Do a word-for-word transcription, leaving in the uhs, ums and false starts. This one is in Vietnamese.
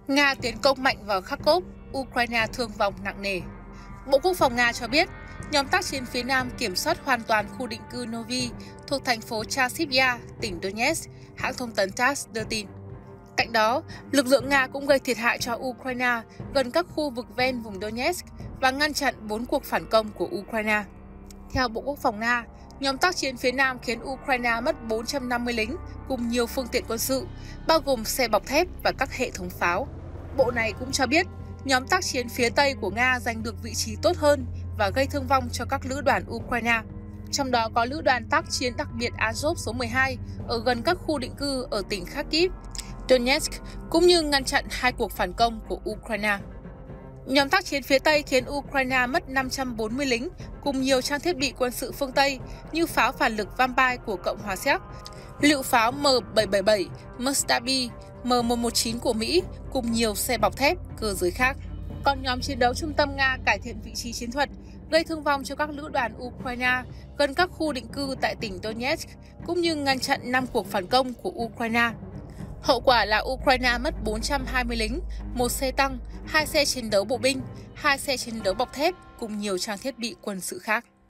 Nga tiến công mạnh vào Kharkov, Ukraine thương vong nặng nề. Bộ Quốc phòng Nga cho biết, nhóm tác chiến phía Nam kiểm soát hoàn toàn khu định cư Novy thuộc thành phố Chasiv-Yar, tỉnh Donetsk, hãng thông tấn tát ét đưa tin. Cạnh đó, lực lượng Nga cũng gây thiệt hại cho Ukraine gần các khu vực ven vùng Donetsk và ngăn chặn bốn cuộc phản công của Ukraine. Theo Bộ Quốc phòng Nga, nhóm tác chiến phía Nam khiến Ukraine mất bốn trăm năm mươi lính cùng nhiều phương tiện quân sự, bao gồm xe bọc thép và các hệ thống pháo. Bộ này cũng cho biết, nhóm tác chiến phía Tây của Nga giành được vị trí tốt hơn và gây thương vong cho các lữ đoàn Ukraine. Trong đó có lữ đoàn tác chiến đặc biệt Azov số mười hai ở gần các khu định cư ở tỉnh Kharkiv, Donetsk, cũng như ngăn chặn hai cuộc phản công của Ukraine. Nhóm tác chiến phía Tây khiến Ukraine mất năm trăm bốn mươi lính cùng nhiều trang thiết bị quân sự phương Tây như pháo phản lực Vampire của Cộng hòa Séc, lựu pháo M bảy bảy bảy, Mustabi, M một một chín của Mỹ cùng nhiều xe bọc thép, cơ giới khác. Còn nhóm chiến đấu trung tâm Nga cải thiện vị trí chiến thuật, gây thương vong cho các lữ đoàn Ukraine gần các khu định cư tại tỉnh Donetsk, cũng như ngăn chặn năm cuộc phản công của Ukraine. Hậu quả là Ukraine mất bốn trăm hai mươi lính, một xe tăng, hai xe chiến đấu bộ binh, hai xe chiến đấu bọc thép cùng nhiều trang thiết bị quân sự khác.